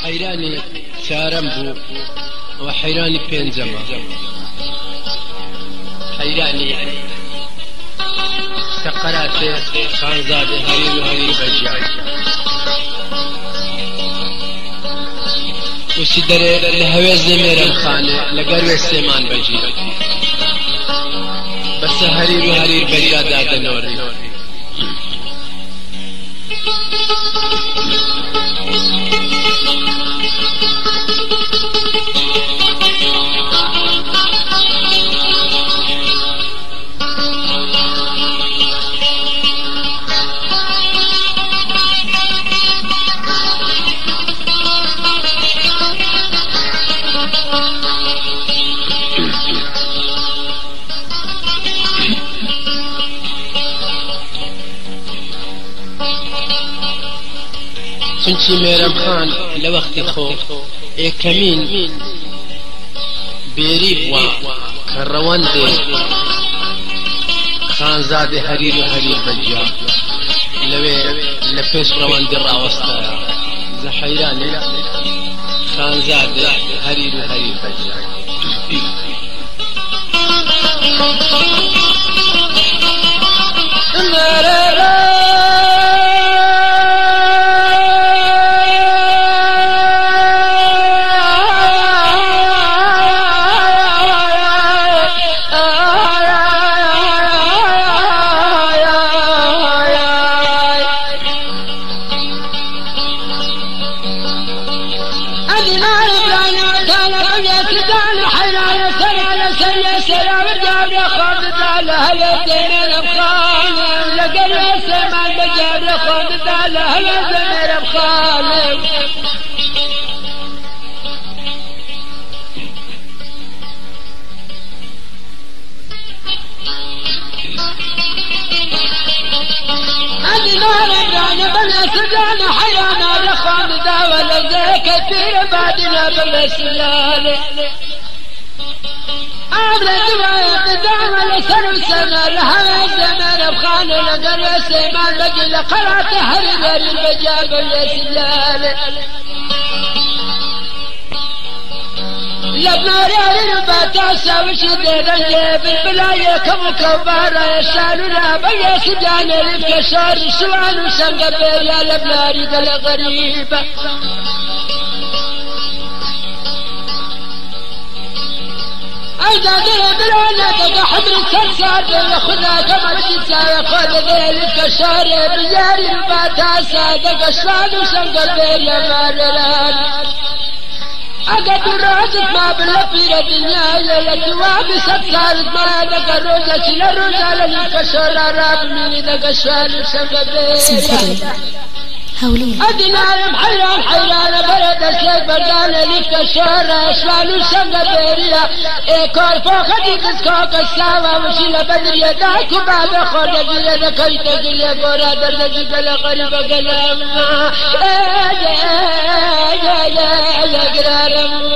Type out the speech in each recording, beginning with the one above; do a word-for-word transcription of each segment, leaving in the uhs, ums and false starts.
حيراني چارم بو وحيراني پێنجەمە حيراني سقراتي خانزادي هەریر و هەریر بەجیان وشی دەرێ لە هەوێزی مێرەم خانێ لەگەر وێستێمان بەجی بەسە هەریر و هەریر بەجیادا دەنۆڕی چونچی مێرەم خان لە وەختی خۆ ئێکەمین بێری بووە کە ڕەوەندێ خانزادی هەریر و هەریر بەجیا لەوێ لە پێش ڕەوەندی ڕاوەستایە زە حەیرانێ خانزادی هەریر و هەریر بەجیا أدنى حيران حيران برد الشيء بردان لك الشهر أشوال الشنقبيرية إيكور فوق ديكس كوك الساوى وشيل بدر يداك وبعد خرج يدك يتقل يقورا دردك قل قريب قلم يا يا يا يا قرارم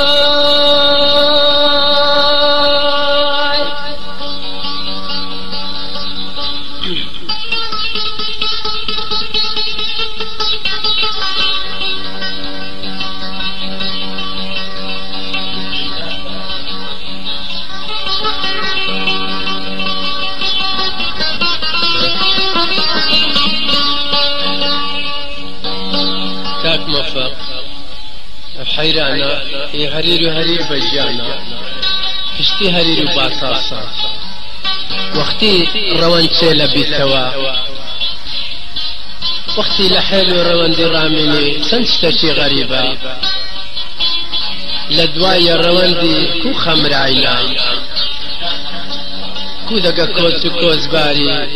حيرانا هرير هرير بجانا كشتي هرير باصاصا وقتي روان تشيلا بيتوا وقتي لحيل روان دي راميني سنشتشي غريبة لدوايا روان دي كو خمر عيلا كو دقا كوز كوز باري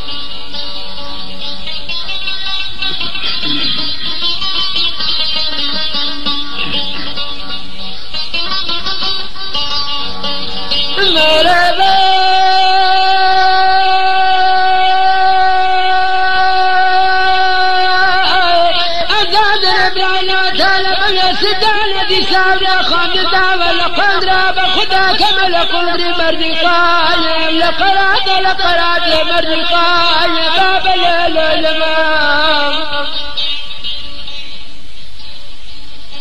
لقرات لقرات مرقاي باب العلماء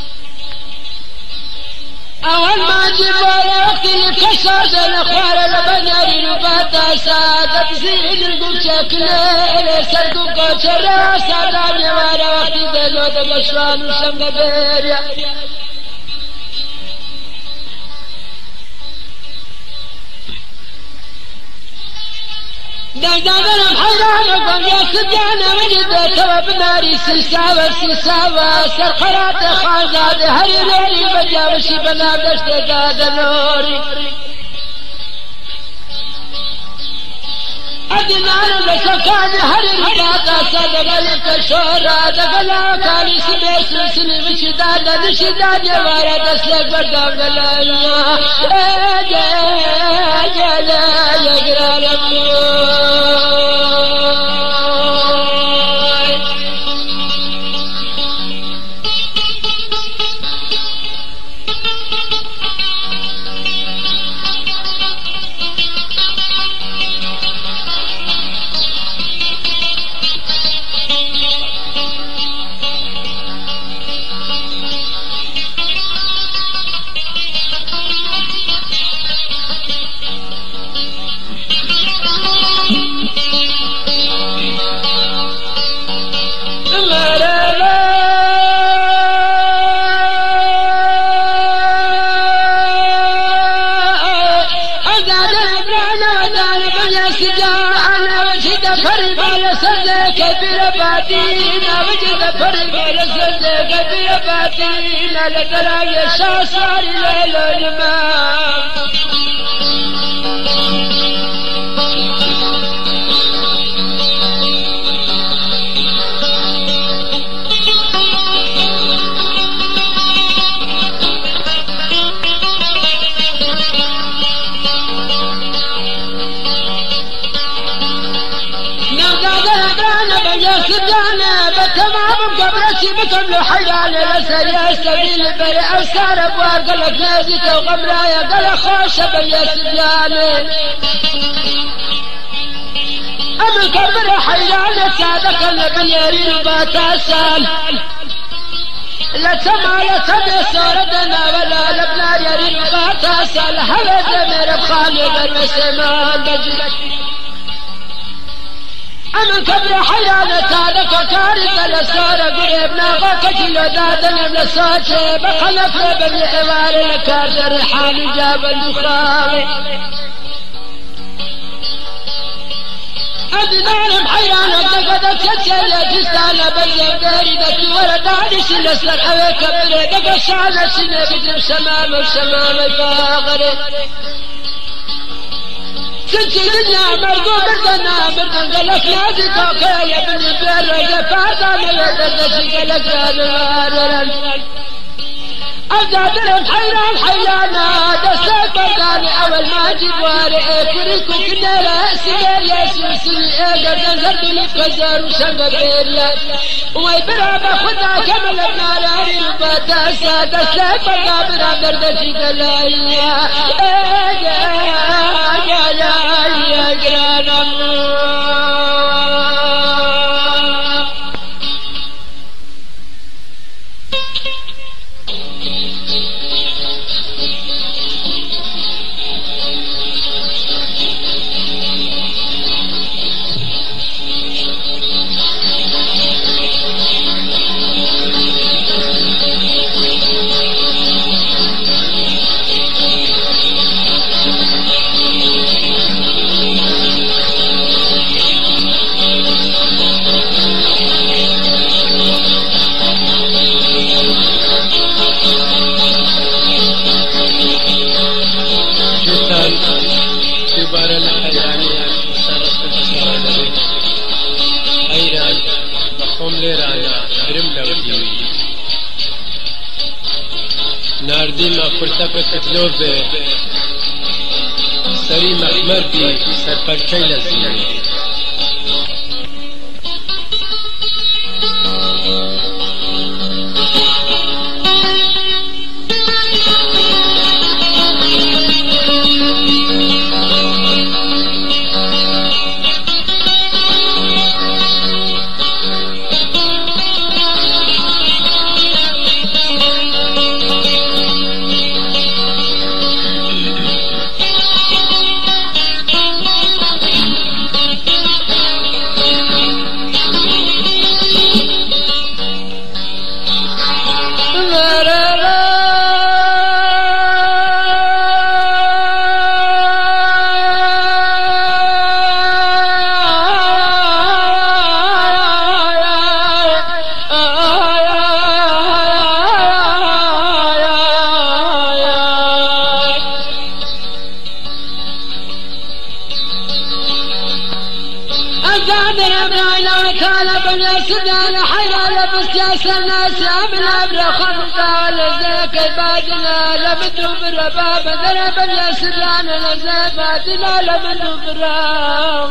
سازن خوار لبناری رو باتا ساده بزید گم چکله سرگم کوچرا سادان یوارا وقتی دلو دگشوان و شمگ بریا دردانم حیران کن یا سجانه مجد تو بناری سلساوه سلساوه سرخرات خانزاده هری ریری بجاوشی بنا دشت داد نوری ادنان بسکان هری رباتا صدقل کشورا دقلا کالی سبه سلسلی بشداد دشداد یوارا دسلک بردام دلایا اجا جلا یگرالم كبير باتينا وجد فرق رسل كبير باتينا لترى يشا صار ليل الماء سجانا بتمام قبرتي بكل حيان لسر يستبيل بري أوسار أبوار قلق نازك وقبرايا قلق خوش بيا سجانا أمن كبر حيان سادك النبي رباتا سال لا تما لا تبي سردنا ولا لبنا يا رباتا سال هلا زمير بخالي بالمسمان بجي أمن كبر حيانا تالك وكارثة لسارة قريبنا غاكتي لدادنا لساتي بخلف بني عوار لكارثة رحالي جاب الدخراوي أدنان حيانا دقدت تتسلى جستانا بيا داري ورداني سلسل حوي كبري دق الشعالة سنة بدر سمام وسمام الفاغري سنتي دنيا مرقو بردنا بردن قلق نازي توقع يا بني بير جفاتا ميدردشي قلق رادران أزادرم حيران حيانا دسلك برداني أول ما جبواري اكريكو كنا رأسي يا سوسي اقدر زردني بكزار وشنق بيريا ويبرا بخدا كمل بناراري الباتاسا دسلك برداني بردشي قلقيا ناردی ما فرتك كتلوب سري محمر بي سرپرچي لزيني أزادر أبراينا وكان بني سدان حيران بسياس الناس من أبرا خمسة لزيك بادنا لبدو برباب ذر بني سدان لزيك بادنا لبدو برباب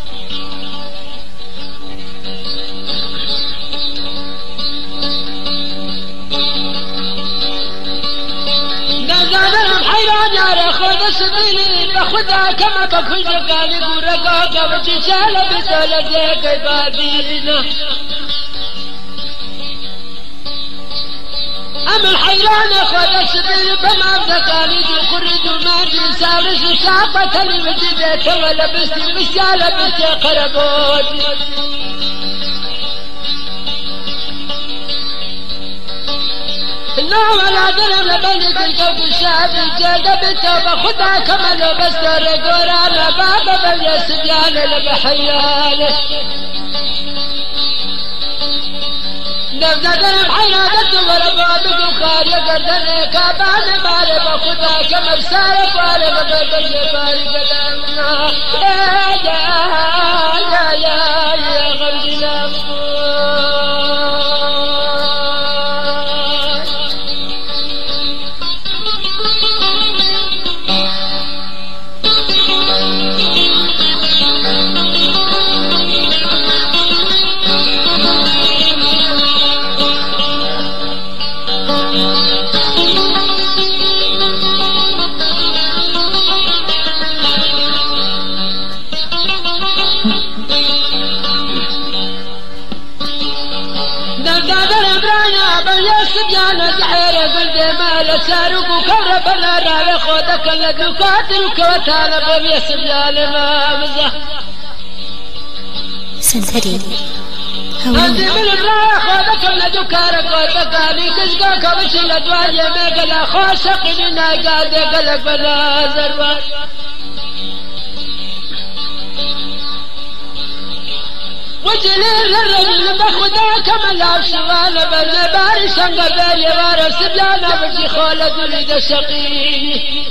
نزادر حيران يا خود سديني بخدا كما بكل جكاني قرقا كبتي شالة بسالة زيك بادنا أما الحيران خود سديني بما بذكاني دي قرد ماني سالس وساقة المجدة ولا بستي بسالة بستي قرقود النوم على درم لبنك الكوك الشافي جادة بالتوبة خدها كما لو بستر قرانا بابا بل يسجان لبحيانه نبدا درم حيرانة وربابك وخاري قردني كابان مارب خدها كما بسارة فارغ ببل يباري قدامنا يا يا يا يا غمدي لأفضل سبيانا زحيرة قلبي مال سارق وكرب النار خودك الذي قاتل كوتانا بمي سبيانا ما مزح سنتري عندي من الراح خودك الذي كارك وتقالي كشكا كبش الأدواجة ميقلا خوشق لنا قادي قلق بلا زربان وجليل الرجل بخدا كما لا شغال بالنباري سنگ بيلي وارا سبيانا بجي خالد ولد شقيني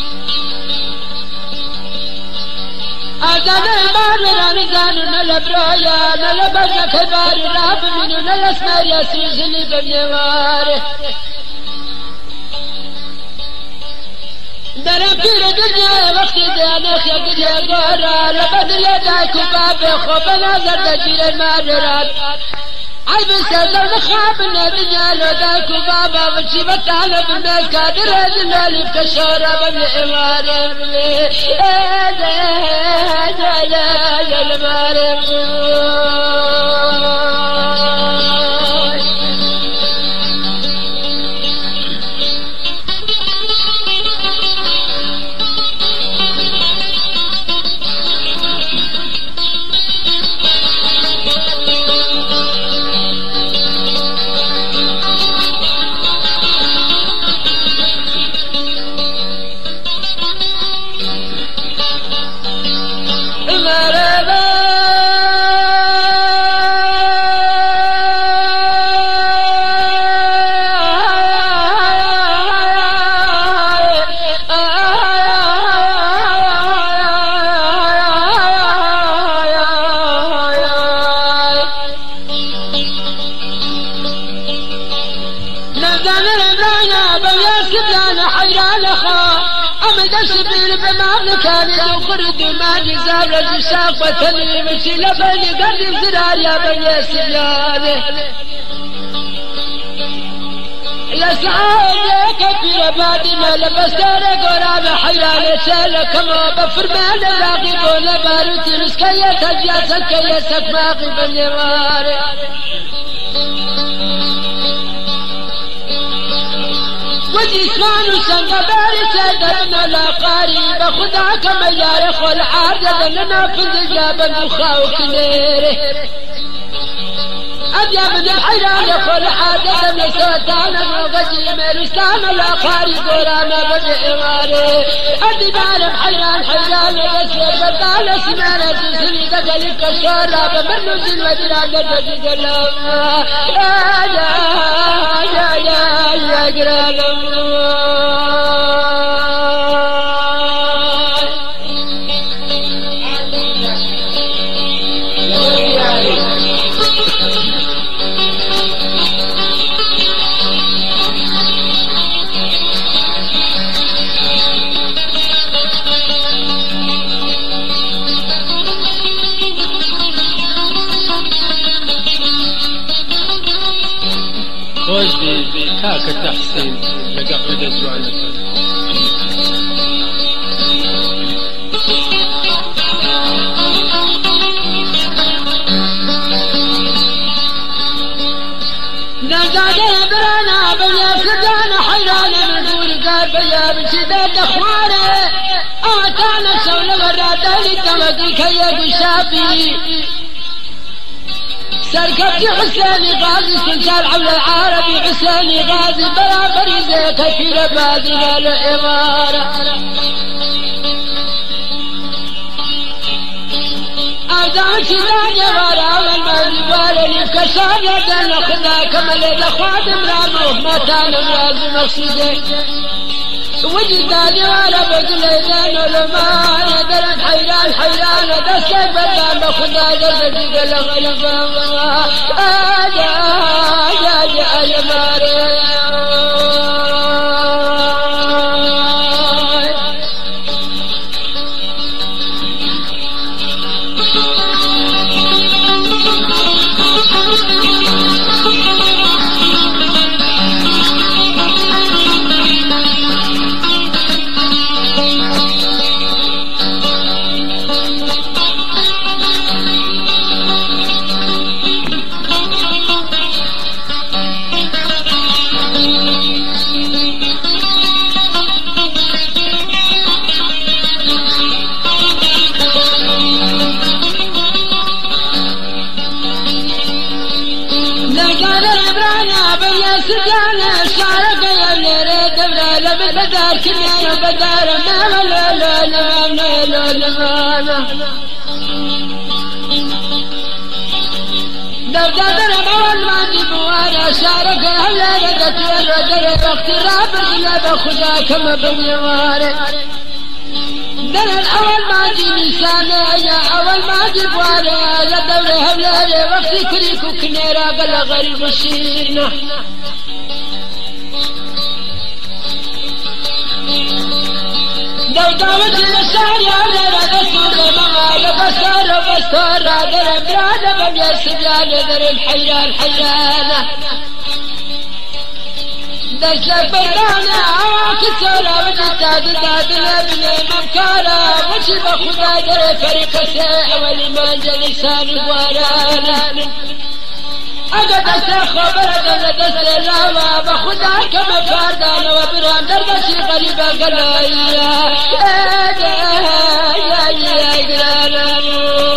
أزانا مارنا نزانا نلبرايا نلبرنا كباري راب منو نلسنا يسوزني بنيواري درم پیر دنیا وقتی دیانه خیلی گورا لبدل دایکو باب خوب نظر دجیر ماررات عیب سردر خواب ندنیا لدایکو بابا وچی بطالب میز کادر جنالی بکشورا بمی اماره بلی ایده ایده ایده الماره السبيل بما كان يخرج ما جزال الشاقة اللي مشي لبني قرب زرار يا بني سيانه يا سعادة كبيرة بادنا لبستار قرابة حيرانة سالك ما بفرمان لاغب ولا بارت رسكية تجاسك يسك ماغي بني ماري وجسمان سنقبار سادتنا لا قريب خدعك ما يارخ والعادة لنا في الجابة مخاوك ليره أبيا من الحيران يقول عادة نسوتانا وغجي مرستانا لا قريب ورانا بالإمارة أدي بعلم حيران حيران يسير بدال سمانة تسري دقلك الشورة بمنو جنوة دراجة تجلم يا يا يا يا يا قرالم خۆش بێ کاکە تەحسین لەگە خودە جوانەکە نزاده برانا بيا سجانا حيرانا من دور قال بيا بشداد اخوانه اتانا سول غرادا لتمدي كيا بشافي سركبتي حسيني غازي سلسال حول العربي حسيني غازي بلا فريزة كثير بادنا الإمارة أعزام شداني غارا والمالي بالي كسار يدن خدا كمل الأخوات مرامه ما كان مراد مقصودي وجداني وانا بقليدان ولمان درن حيران حيران دسك بدان خدا جلدي قلغلبا آجا آجا آجا آجا ماري سجانا شارك يا ليري دبلا لبل بدار كنيا بدار ما لا لا لا لا لا لا دردر اول ما جبوانا شارك يا ليري دتير در اختراب لا بخدا كما بنيواري در اول ما جي نسانا يا اول ما جبوانا لا دور هبلاري وقت كريكو كنيرا قال غريب الشيرنا لو دعوت الشعر يا ولد دستور ما لبستر بستر در براد بميا سبيان در الحيران حيرانة دست بردانا كسورة وجداد داد الابن ممكارا وشي بخدا در فريق ساعة ولما جلسان وارانا اگه دست خبر دل دست لاوا بخدا کم فردان و برام در بسی غریبا گلایی یا یا یا یا